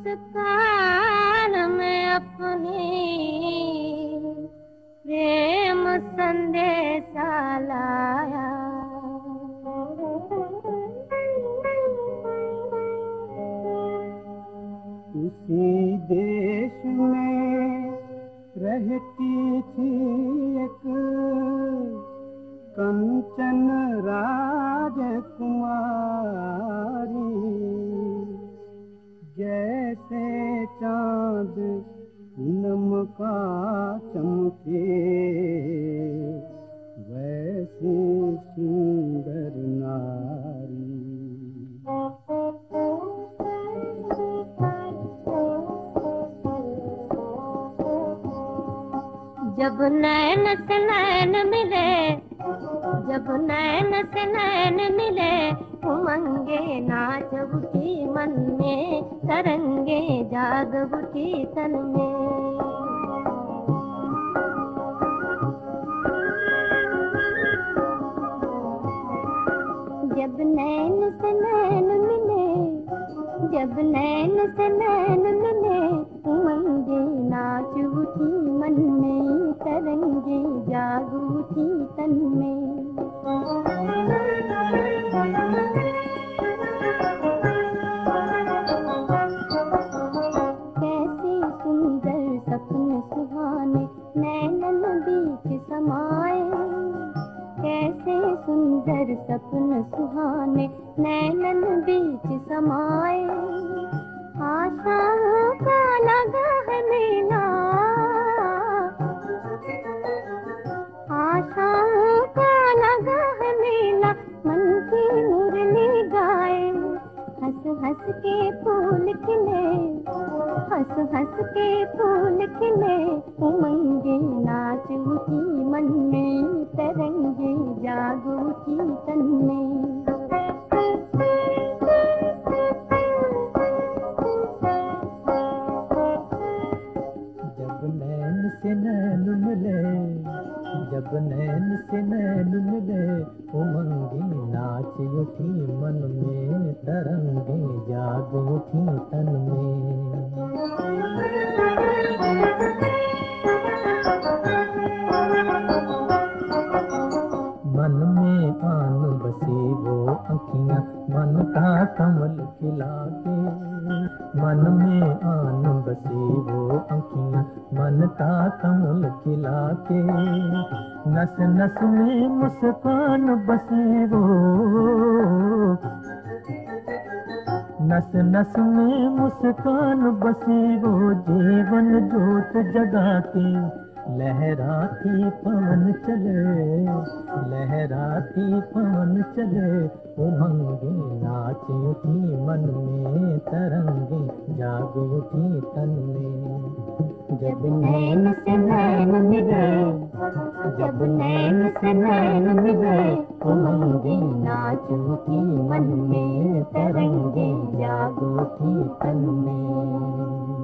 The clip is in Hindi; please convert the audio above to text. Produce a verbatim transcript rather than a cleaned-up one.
कान में अपनी प्रेम संदेशा लाया। उसी देश में रहती थी एक कंचन राजकुमारी, जैसे चांद नमका चमके वैसी सुंदर नारी। जब नैन से नैन मिले, जब नैन से नैन मिले, उमंगे नाच उठी मन में, तरंगे जाग उठी तन में। जब नैन से नैन मिले, जब नैन से नैन मिले, उमंगे नाच उठी मन में, तरंगे जाग उठी तन में। कैसे सुंदर सपने सुहाने नैनन बीच समाए, कैसे सुंदर सपने सुहाने नैनन बीच समाए। आशाओं का लगा है मेला, आशाओं का लगा है मेला, मन की मुरली गाए। हंस हंस के फूल खिले, हंस हंस के फूल खिले, उमंगे नाच उठी मन में, तरंगे जाग उठी तन में। जब नैन से नैन मिले, जब नैन से नैन मिले, उमंगे नाच उठी मन में, तरंगे जाग उठी तन में। मन में आन बसी वो अखियां, मन का कमल खिला के, मन में आन बसी वो अखियां, मन का कमल खिला के। नस नस में मुस्कान बसी वो, नस नस में मुस्कान बसी वो, जीवन जोत जगा के। लहराती पवन चले, लहराती पवन चले, उमंगे नाच उठी मन में, तरंगे जाग उठी तन में। जब नैन से नैन मिले, जब नैन से नैन मिले, उमंगे नाच उठी मन में, तरंगे जाग उठी तन में।